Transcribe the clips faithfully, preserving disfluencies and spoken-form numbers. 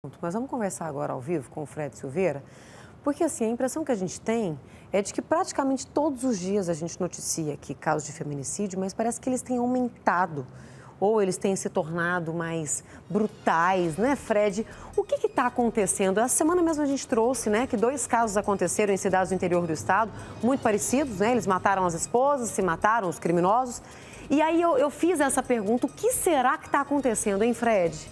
Mas vamos conversar agora ao vivo com o Fred Silveira, porque assim, a impressão que a gente tem é de que praticamente todos os dias a gente noticia aqui casos de feminicídio, mas parece que eles têm aumentado, ou eles têm se tornado mais brutais, né, Fred? O que está acontecendo? Essa semana mesmo a gente trouxe, né, que dois casos aconteceram em cidades do interior do estado, muito parecidos, né? Eles mataram as esposas, se mataram os criminosos. E aí eu, eu fiz essa pergunta, o que será que está acontecendo, hein, Fred?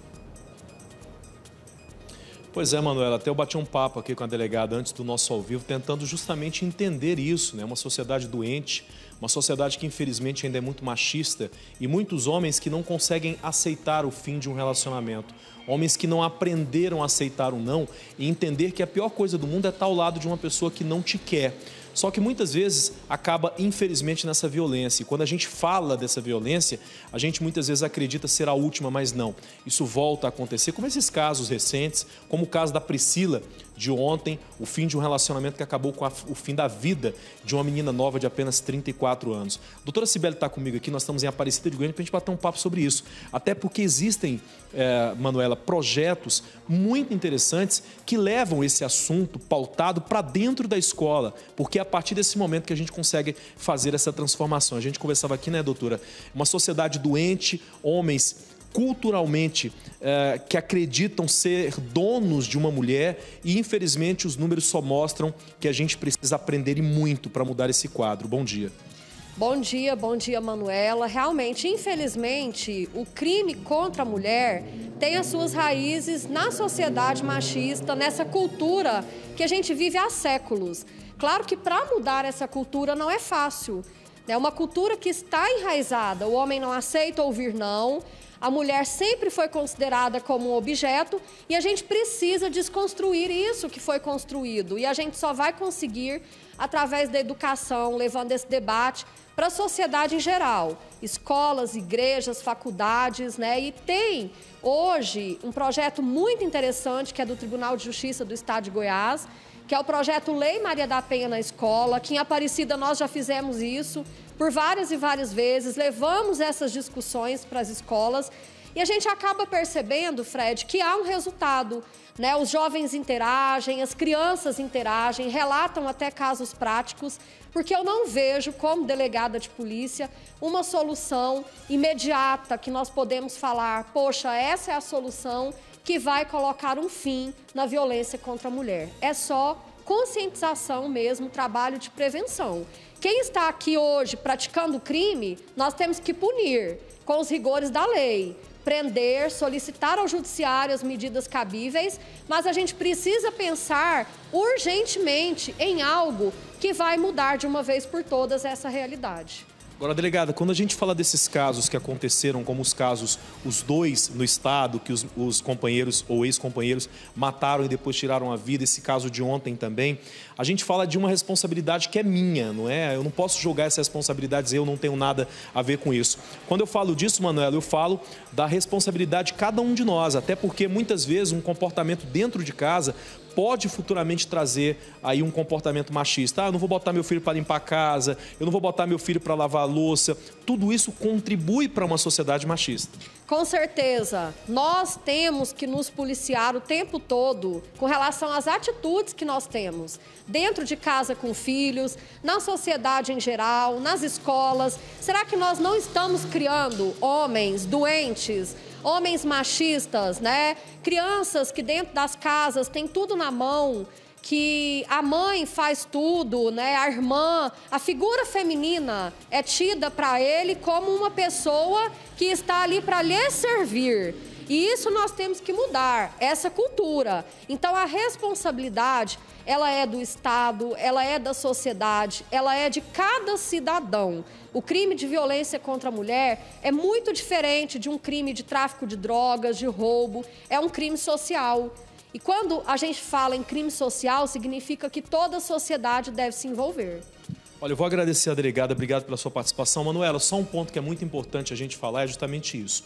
Pois é, Manuela, até eu bati um papo aqui com a delegada antes do nosso ao vivo, tentando justamente entender isso, né? Uma sociedade doente, uma sociedade que infelizmente ainda é muito machista e muitos homens que não conseguem aceitar o fim de um relacionamento. Homens que não aprenderam a aceitar o não e entender que a pior coisa do mundo é estar ao lado de uma pessoa que não te quer. Só que muitas vezes acaba, infelizmente, nessa violência. E quando a gente fala dessa violência, a gente muitas vezes acredita ser a última, mas não. Isso volta a acontecer, como esses casos recentes, como o caso da Priscila, de ontem, o fim de um relacionamento que acabou com a, o fim da vida de uma menina nova de apenas trinta e quatro anos. A doutora Cibele está comigo aqui, nós estamos em Aparecida de Goiânia para a gente bater um papo sobre isso. Até porque existem, é, Manuela, projetos muito interessantes que levam esse assunto pautado para dentro da escola, porque é a partir desse momento que a gente consegue fazer essa transformação. A gente conversava aqui, né, doutora? Uma sociedade doente, homens culturalmente eh, que acreditam ser donos de uma mulher e infelizmente os números só mostram que a gente precisa aprender e muito para mudar esse quadro. Bom dia. Bom dia, bom dia, Manuela. Realmente, infelizmente, o crime contra a mulher tem as suas raízes na sociedade machista, nessa cultura que a gente vive há séculos. Claro que para mudar essa cultura não é fácil. É uma cultura que está enraizada, o homem não aceita ouvir não, a mulher sempre foi considerada como um objeto e a gente precisa desconstruir isso que foi construído. E a gente só vai conseguir através da educação, levando esse debate para a sociedade em geral. Escolas, igrejas, faculdades, né? E tem hoje um projeto muito interessante que é do Tribunal de Justiça do Estado de Goiás, que é o projeto Lei Maria da Penha na Escola, que em Aparecida nós já fizemos isso por várias e várias vezes, levamos essas discussões para as escolas e a gente acaba percebendo, Fred, que há um resultado, né? Os jovens interagem, as crianças interagem, relatam até casos práticos, porque eu não vejo, como delegada de polícia, uma solução imediata que nós podemos falar, poxa, essa é a solução que vai colocar um fim na violência contra a mulher. É só conscientização mesmo, trabalho de prevenção. Quem está aqui hoje praticando crime, nós temos que punir com os rigores da lei. Prender, solicitar ao judiciário as medidas cabíveis, mas a gente precisa pensar urgentemente em algo que vai mudar de uma vez por todas essa realidade. Agora, delegada, quando a gente fala desses casos que aconteceram, como os casos, os dois no estado, que os, os companheiros ou ex-companheiros mataram e depois tiraram a vida, esse caso de ontem também, a gente fala de uma responsabilidade que é minha, não é? Eu não posso jogar essa responsabilidade e dizer eu não tenho nada a ver com isso. Quando eu falo disso, Manuela, eu falo da responsabilidade de cada um de nós, até porque muitas vezes um comportamento dentro de casa pode futuramente trazer aí um comportamento machista. Ah, eu não vou botar meu filho para limpar a casa, eu não vou botar meu filho para lavar a louça. Tudo isso contribui para uma sociedade machista. Com certeza. Nós temos que nos policiar o tempo todo com relação às atitudes que nós temos. Dentro de casa com filhos, na sociedade em geral, nas escolas. Será que nós não estamos criando homens doentes, homens machistas, né? Crianças que dentro das casas têm tudo na mão, que a mãe faz tudo, né? A irmã, a figura feminina é tida para ele como uma pessoa que está ali para lhe servir. E isso nós temos que mudar, essa cultura. Então a responsabilidade, ela é do Estado, ela é da sociedade, ela é de cada cidadão. O crime de violência contra a mulher é muito diferente de um crime de tráfico de drogas, de roubo, é um crime social. E quando a gente fala em crime social, significa que toda a sociedade deve se envolver. Olha, eu vou agradecer a delegada, obrigado pela sua participação. Manuela, só um ponto que é muito importante a gente falar é justamente isso.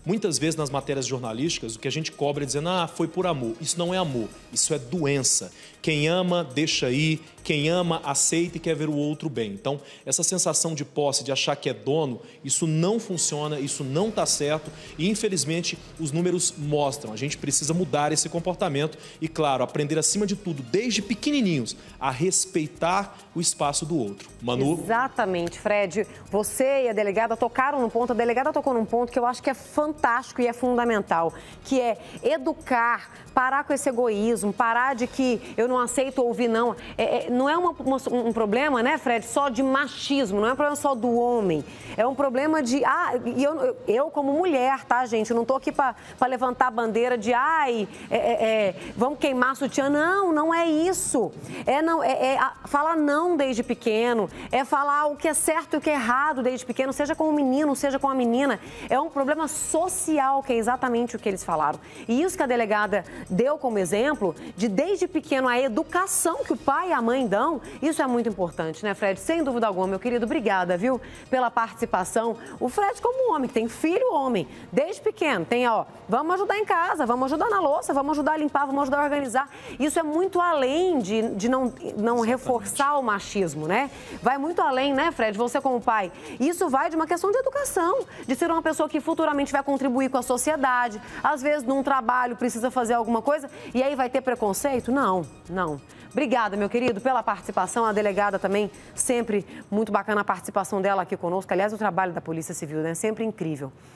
Muitas vezes nas matérias jornalísticas, o que a gente cobra é dizendo, ah, foi por amor. Isso não é amor, isso é doença. Quem ama, deixa ir. Quem ama, aceita e quer ver o outro bem. Então, essa sensação de posse, de achar que é dono, isso não funciona, isso não está certo e, infelizmente, os números mostram. A gente precisa mudar esse comportamento e, claro, aprender, acima de tudo, desde pequenininhos, a respeitar o espaço do outro. Manu? Exatamente, Fred. Você e a delegada tocaram num ponto, a delegada tocou num ponto que eu acho que é fantástico e é fundamental, que é educar, parar com esse egoísmo, parar de que eu não aceito ouvir não. É, é, não é uma, uma, um problema, né, Fred, só de machismo, não é um problema só do homem. É um problema de... Ah, e eu, eu como mulher, tá, gente? Eu não tô aqui para levantar a bandeira de, ai, é, é, vamos queimar sutiã. Não, não é isso. É, não, é, é falar não desde pequeno, é falar o que é certo e o que é errado desde pequeno, seja com o menino, seja com a menina. É um problema social, que é exatamente o que eles falaram. E isso que a delegada deu como exemplo, de desde pequeno a educação que o pai e a mãe dão, isso é muito importante, né, Fred? Sem dúvida alguma, meu querido, obrigada, viu, pela participação. O Fred, como homem, que tem filho homem, desde pequeno, tem, ó, vamos ajudar em casa, vamos ajudar na louça, vamos ajudar a limpar, vamos ajudar a organizar. Isso é muito além de, de não, não reforçar o machismo, né? Vai muito além, né, Fred? Você como pai. Isso vai de uma questão de educação, de ser uma pessoa que futuramente vai contribuir com a sociedade. Às vezes, num trabalho, precisa fazer alguma coisa e aí vai ter preconceito? Não, não. Obrigada, meu querido, pela participação. A delegada também, sempre muito bacana a participação dela aqui conosco. Aliás, o trabalho da Polícia Civil, né? Sempre incrível.